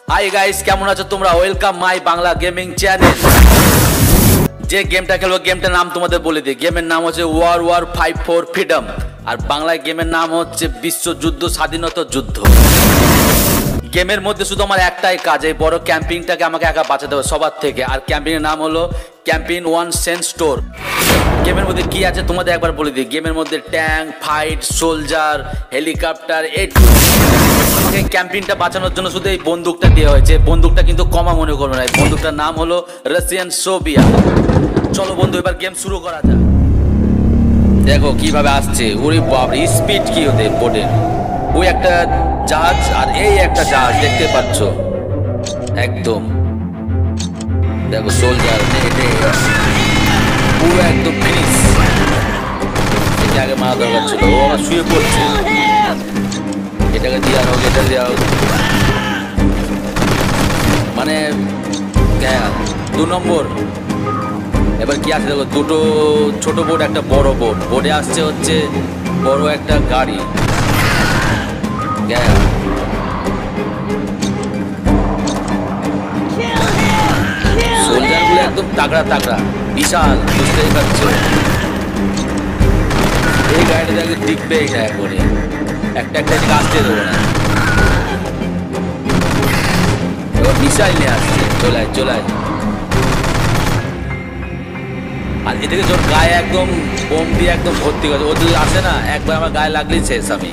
Hi guys, কেমন আছো তোমরা? Welcome my Bangla gaming channel. যে গেমটা খেলবো গেমটার নাম তোমাদের বলে দিই। গেমের নাম হচ্ছে ওয়ার 5 ফর ফ্রিডম, আর বাংলায় গেমের নাম হচ্ছে বিশ্বযুদ্ধ স্বাধীনতা যুদ্ধ। গেমের মধ্যে শুধু আমার একটাই কাজ, এই বড় ক্যাম্পিংটাকে আমাকে একা বাঁচাতে হবে সবার থেকে। আর ক্যাম্পিংয়ের নাম হলো ক্যাম্পিং ওয়ান সেন্ট স্টোর। গেমের মধ্যে কি আছে তোমাদের একবার বলে দিই। গেমের মধ্যে ট্যাঙ্ক, ফাইট, সোলজার, হেলিকপ্টার, এই ক্যাম্পিংটা বাঁচানোর জন্য শুধু এই বন্দুকটা দেওয়া হয়েছে। বন্দুকটা কিন্তু কমা মনে করবে না, এই বন্দুকটার নাম হলো রাশিয়ান সোভিয়া। চলো বন্ধু, এবার গেম শুরু করা যাক। দেখো কিভাবে আসছে, ওরে বাপরে স্পিড কি ওদের বোটের। ওই একটা জাহাজ আর এই একটা জাহাজ দেখতে পাচ্ছ একদম। দেখো সোলজার পুরো একদম ফিনিশ। এটা আগে মারা দরকার ছিল, ও আবার শুয়ে পড়ছে। এটাকে দেওয়া হোক, এটা দেওয়া হোক, মানে 2 নম্বর। এবার কি আছে দেখো, দুটো ছোট বোট, একটা বড় বোট। বোটে আসছে হচ্ছে বড় একটা গাড়ি। সোলজারগুলো একদম তাগড়া তাগড়া, বিশাল, বুঝতেই পারছো। এই গাড়িটা দেখে টিকবে এটা করে, একটা দিকে আসতে দেবো না। এবার মিসাইল নিয়ে আসছে, চলায়। আর এদিকে তোর গায়ে একদম বোম দিয়ে একদম ভর্তি করছে। ও যদি আসে না, একবার আমার গায়ে লাগলেই শেষ আমি।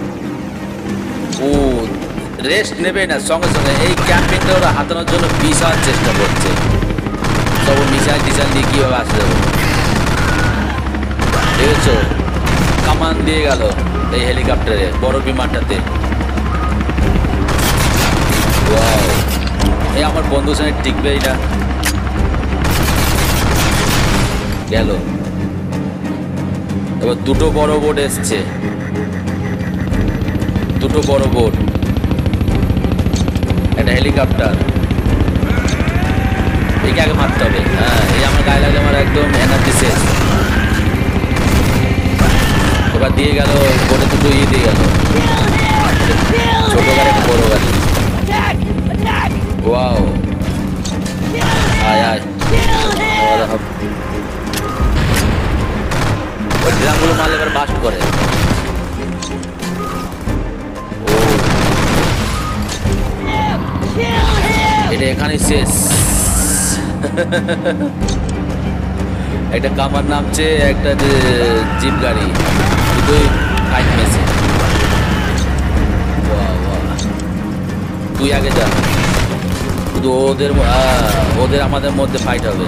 ও রেস্ট নেবে না, সঙ্গে সঙ্গে এই ক্যাম্পিংটা ওরা হাতানোর জন্য বিশাল চেষ্টা করছে। সব মিসাইল টিসাইল দিয়ে কীভাবে আসতে দেবো, দেখেছো? কামান দিয়ে গেল এই হেলিকপ্টারে, বড় বিমানটাতে। এই আমার বন্ধুর সঙ্গে টিকবে এটা, গেল। এবার দুটো বড় বোট এসছে, দুটো বড় বোট, একটা হেলিকপ্টার। একে আগে মারতে হবে। হ্যাঁ, এই আমার গায়ে লাগলে আমার একদম এনার্জি শেষ। এবার দিয়ে গেল বোটে দুটো দিয়ে গেল, ছোট গাড়ি একটা বড় গাড়ি। ওয়াও, আয় ওই ড্রামগুলো মারলে এবার বাস্ট করে। এটা এখানেই শেষ। একটা কামার নামছে, একটা যে জিপ গাড়ি, দুটোই ফাইট মেশিন। তুই আগে যা, শুধু ওদের আমাদের মধ্যে ফাইট হবে।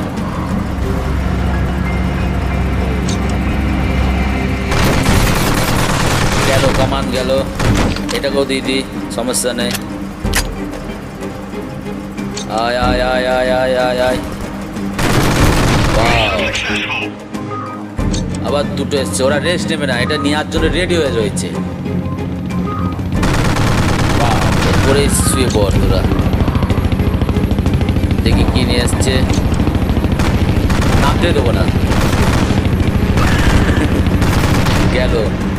গেল কামান গেল, এটাকেও দিয়ে দিই, সমস্যা নেই। আয় আয় আয় আয় আয় আয় আয়। আবার দুটো এসছে, ওরা রেস্ট নেবে না, এটা নেওয়ার জন্য রেডি হয়ে রয়েছে। করে শুয়ে পড় তোরা, দেখি কি নিয়ে এসছে। নামতে দেবো না, গেল।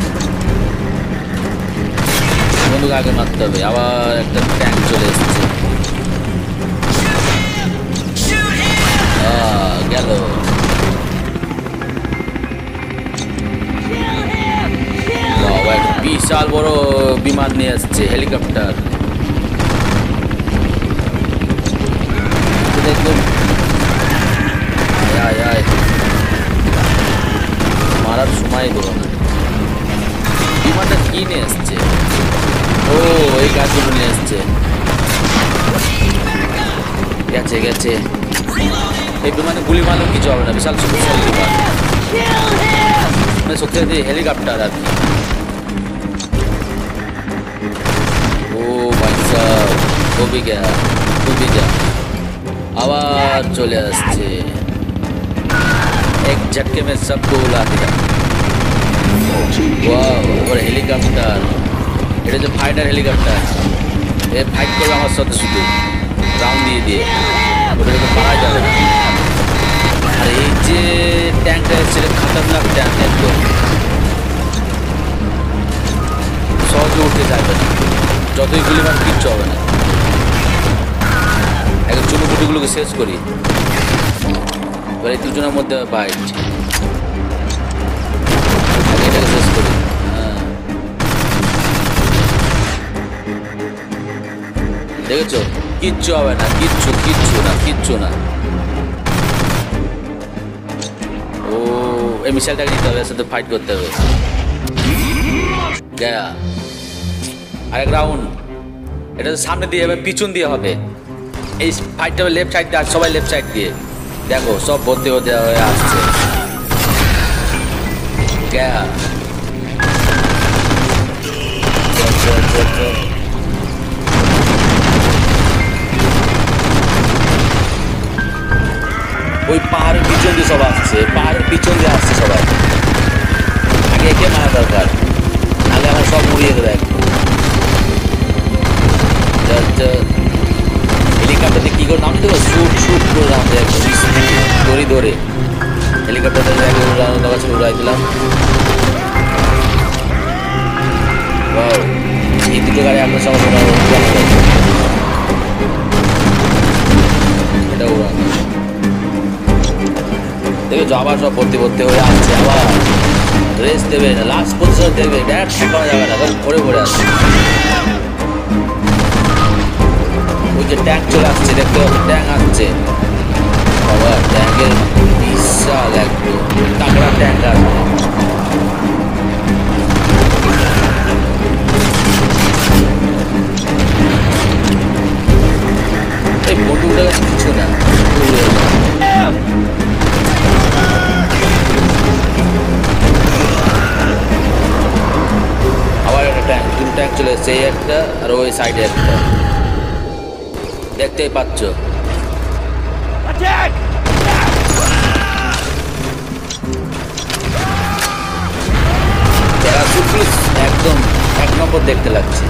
বন্ধুকে আগে মারতে হবে। আবার একটা ট্যাঙ্ক চলে এসছে, গেল। বিশাল বড় বিমান নিয়ে আসছে, হেলিকপ্টার। একদম মারার সময় দেবো না। বিমানটা কি নিয়ে এসছে? ও এই গাছগুলো নিয়ে এসছে। গেছে এই বিমানে গুলি মারলেও কিছু হবে না, বিশাল শক্তিশালী বিমান। মানে শক্তিশালী হেলিকপ্টার আর কি। ও ভাই সাহেব, ডুবে যা। আবার চলে আসছে, এক ঝটকে में सबको उड़ा दिया। ওর হেলিকপ্টার, এটা যে ফাইটার হেলিকপ্টার, এ ফাইট করবে আমার সাথে শুধু রাউন্ড দিয়ে ওটা তো পারা যাবে না। আর এই যে ট্যাঙ্কটা এসছে, খতরনাক ট্যাঙ্ক, একদম সহজে উঠতে চাইবে না, যতই গুলি মার কিচ্ছু হবে না। এনিমিগুলোকে শেষ করি। এবার এই দুজনের মধ্যে ফাইট, এটাকে শেষ করি। দেখেছো, কিচ্ছু হবে না, কিচ্ছু না। ও এই মিসাইলটাকে নিতে হবে, এর সাথে ফাইট করতে হবে। গয়া আরেক রাউন্ড। এটা সামনে দিয়ে হবে, পিছন দিয়ে হবে। এই ফাইটটা হবে লেফট সাইড দিয়ে, আর সবাই লেফট সাইড দিয়ে। দেখো সব ভর্তি হতে হয়ে আসছে। গয়া ওই পাহাড়ের পিছন দিয়ে সব আসছে, পাহাড়ের পিছন দিয়ে আসছে সবাই। আগে একে মারা দরকার, নাহলে আমার সব উড়িয়ে দেবে। হেলিকপ্টারতে কী করে নামতে দেবো, শুট করে নামতে ধরে হেলিকপ্টারটা উড়াই দিলাম। এই দুটো গাড়ি আপনার সব এটা উড়ানো। দেখেছো আবার সব ভর্তি হয়ে আসছে, আবার রেস্ট দেবে না, লাস্ট পজিশন দেবে, ডাইরেক্ট ঠেকানো যাবে না, তখন পড়ে আসছে। ওই যে ট্যাঙ্ক চলে আসছে, দেখতে ট্যাঙ্ক আসছে, আবার ট্যাঙ্কের বিশাল একদম তাগড়া ট্যাঙ্ক আসবে। এই বন্ধুটা কিছু না, আবার একটা ট্যাঙ্ক, দুটো ট্যাঙ্ক চলে এসছে, এই একটা আর ওই সাইডে একটা, দেখতেই পাচ্ছ। একদম এক নম্বর দেখতে লাগছে।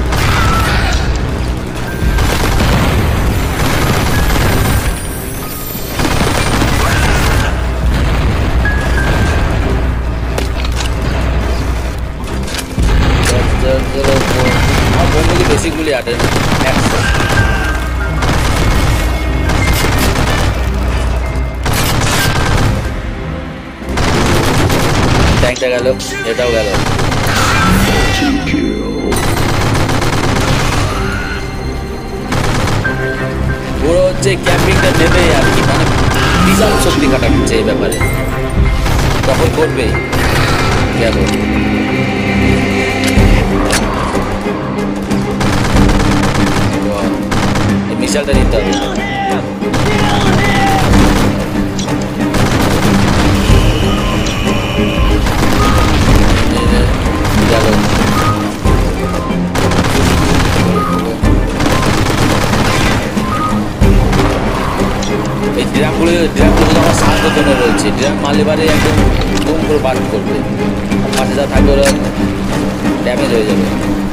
বন্ধুকে বেশিগুলি আটেন, একশো। ট্যাঙ্কটা গেল, এটাও গেল। পুরো হচ্ছে ক্যাম্পিংটা দেবে আর কি, মানে বিশাল শক্তি কাটাচ্ছে এই ব্যাপারে, তখন করবে গেল। মিসাইলটা নিতে হবে। এই ড্রামগুলো আমার সাহায্যের জন্য রয়েছে, ড্রাম মারলে বারে একদম দুম করে বাদ করবে, পাশে যা থাকবে ওরা ড্যামেজ হয়ে যাবে।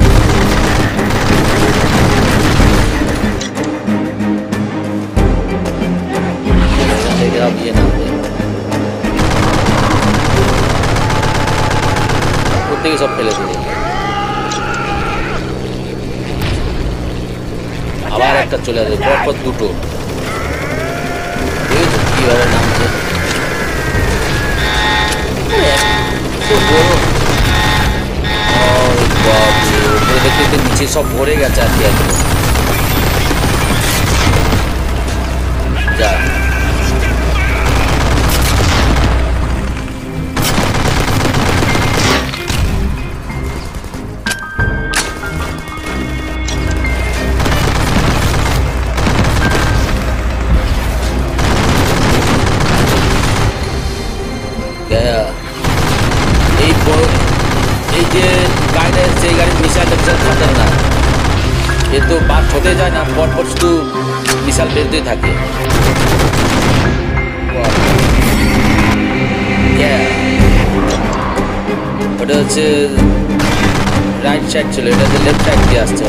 প্রত্যেকে সব ফেলে দিলে, আবার একটা চলে আসবে, পরপর দুটো। কিভাবে নামছে, দেখতে নিচে সব ভরে গেছে আর কি। যা এই যে গাড়িটা এসছে, এই গাড়ির মিসাইলটা থাকে না, এ তো বাদ হতে যায় না, পরপর শুধু মিসাইল বেরোতেই থাকে। ওটা হচ্ছে রাইট সাইড ছিল, এটা হচ্ছে লেফট সাইড দিয়ে আসছে।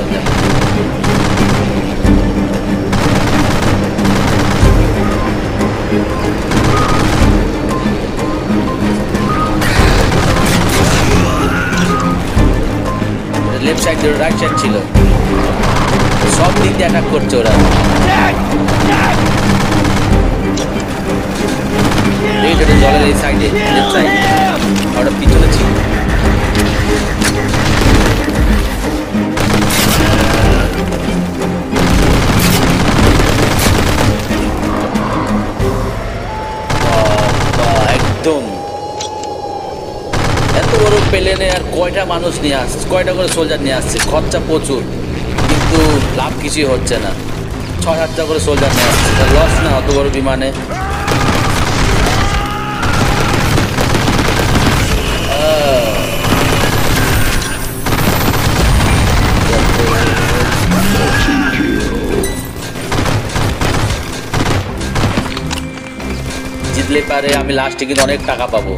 লেফট সাইড রাইট সাইড ছিল, সব দিক দিয়ে অ্যাটাক করছে ওরা। এই সাইডে লেফট সাইড ওটা পিছনে ছিল একদম এত বড় প্লেনে আর কয়টা মানুষ নিয়ে আসছে কয়টা করে সোলজার নিয়ে আসছে খরচা প্রচুর কিন্তু লাভ কিছুই হচ্ছে না 6-7টা করে সোলজার নিয়ে আসছে লস না অত বড় বিমানে জিতলে পারে আমি লাস্টে কিন্তু অনেক টাকা পাবো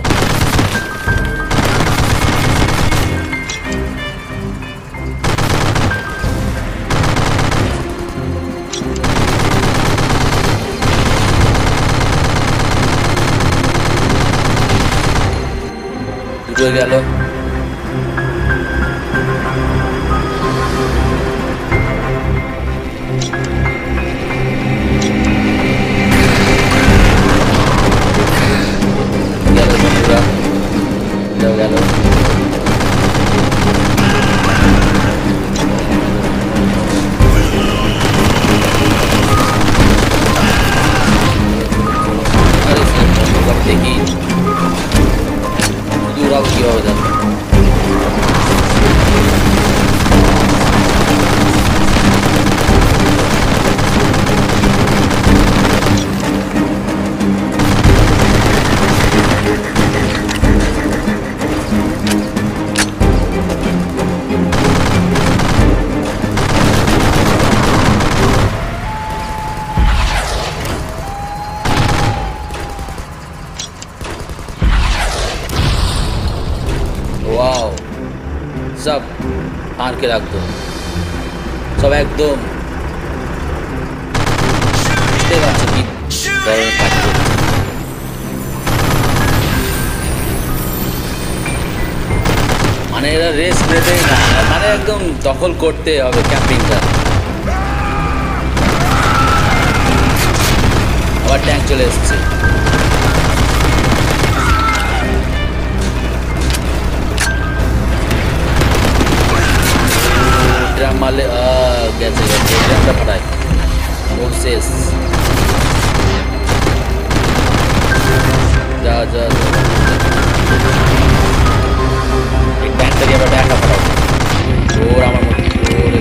দুটো গেল গেল দেখি দূরাও কিভাবে যাবে वाओ सब हार के रख दो सब एकदम বুঝতে পারছো কি ধরনের কাজ করছে মানে এরা রেস্ট নেবেই না মানে একদম দখল করতে হবে ক্যাম্পিংটা আবার ট্যাঙ্ক চলে এসছে माले कैसे पढ़ाई वो शेष जा जा एक बैंक करिए बैठा का पढ़ाओ और আমার ওরে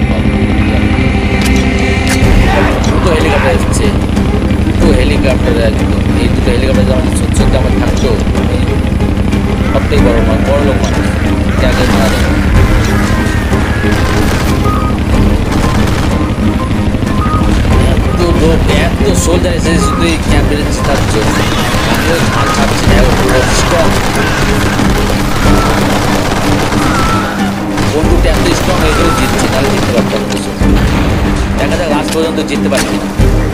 তো হেলিকপ্টার এসেছে তো হেলিকপ্টার একদম এই দুটো হেলিকপ্টার যখন সত্যি আমার থাকতো সবথেকে বড় লোক মানুষ ত্যাগের মারা এত সোলজার এসে শুধু এই ক্যাম্পের তার জন্য আমিও ঝাল ছাড়ছি না পুরো স্ট্রং বন্ধুটা এত স্ট্রং হয়ে গেলে জিতছি তাহলে জিততে পারতাম দেখা যাক লাস্ট পর্যন্ত জিততে পারি না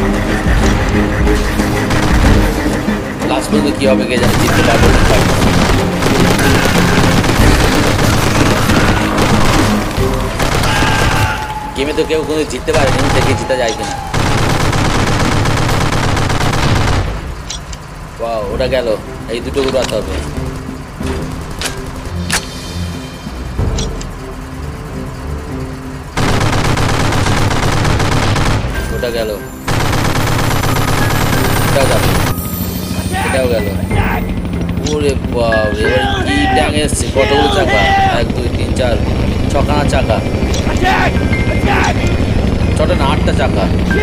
লাস্ট পর্যন্ত কী হবে কে জানি জিততে পারবো গেমে তো কেউ কোনো জিততে পারেনি দেখে জিতা যায় কিনা ওয়াও ওটা গেল এই দুটো উড়াতে হবে ওটা গেল এটাও গেল এটাও গেল ওরে বাপ এবার কি ট্যাং এসছে কতগুলো চাকা 1 2 3 4 6খানা চাকা 6টা না 8টা চাকা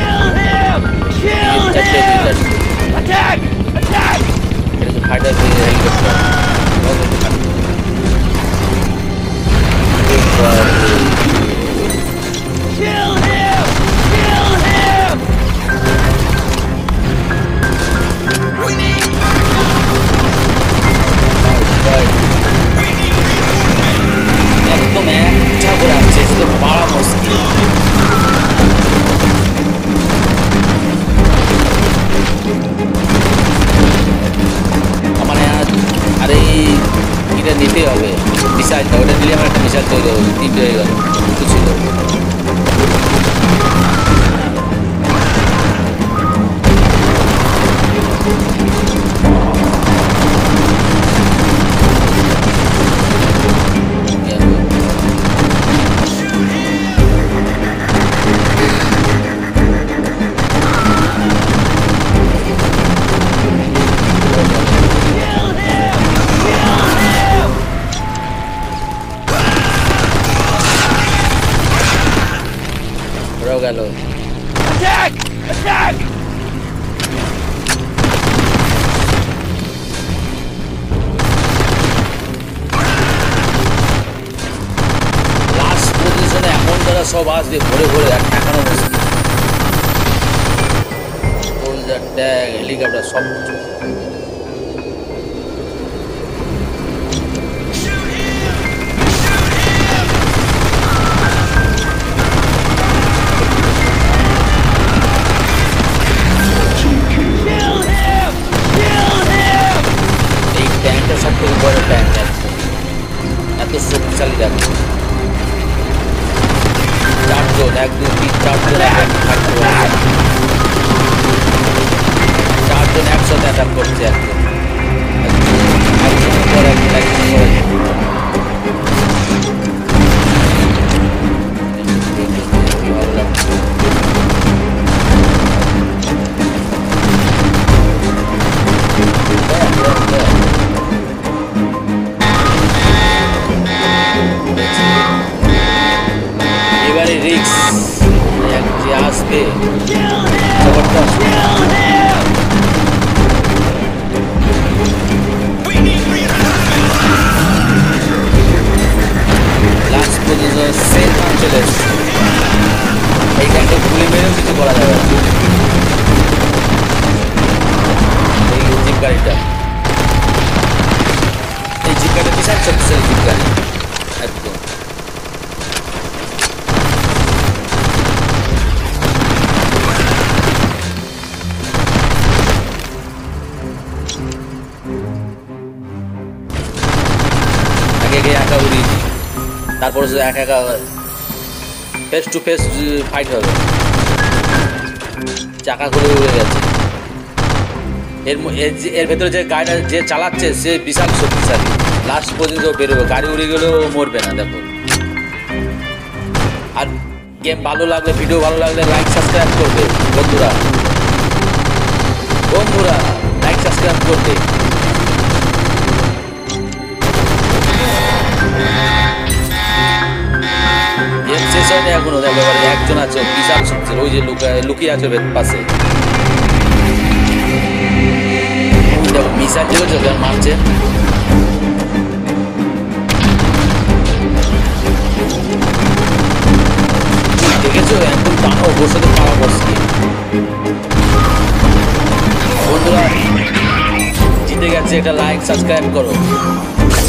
ফাইটার হেলিকপ্টার একদম একটা করে আসছে শুধু পাড়া মুশকিল আরে এটা নিতে হবে মিসাইলটা ওটা দিলে আমার একটা মিসাইল তৈরি হবে 3টে হয়ে গেল দুটো ছিল Attack! Attack! লাস্ট পজিশনে এমন দ্বারা সব আসবে ভরে ভরে আর ঠেকানো মুশকিল। সোলজার ট্যাগ হেলিকপ্টার সব সব থেকে বড় ট্যাঙ্ক এত শক্তিশালী ট্যাঙ্ক। 4 জন 1 2 3 4 জন থাকতে 4 জন একসাথে অ্যাটাক করছে একজনের পর একজন। এবারে রিক্স যে আসবে জবরদস্ত। লাস্ট পর্যন্ত সেফ চলে এসছে। এই গানটা গুলি মেরেও কিছু করা যাবে না। এই জিপ গাড়িটা বিশাল শক্তিশালী জিপ গাড়ি একদম। একা উড়িয়েছি, তারপরে শুধু একা ফেস টু ফেস ফাইট হবে। চাকা করে উড়ে গেছে। এর ভেতরে যে গাড়িটা যে চালাচ্ছে সে বিশাল শক্তিশালী। লাস্ট পর্যন্ত বেরোবে, গাড়ি উড়ে গেলেও মরবে না। দেখো, আর গেম ভালো লাগলে, ভিডিও ভালো লাগলে লাইক সাবস্ক্রাইব করবে বন্ধুরা। লাইক সাবস্ক্রাইব করবে। শেষ হয়নি এখনো। দেখো এবার একজন আছে বিশাল শক্তিশালী, ওই যে লুকিয়ে আছে পাশে। দেখো মিসাইল চলেছে, ওকে মারছে। দেখেছো একদম টানো, ওর সাথে পাওয়া বসছে। বন্ধুরা জিতে গেছে, একটা লাইক সাবস্ক্রাইব করো।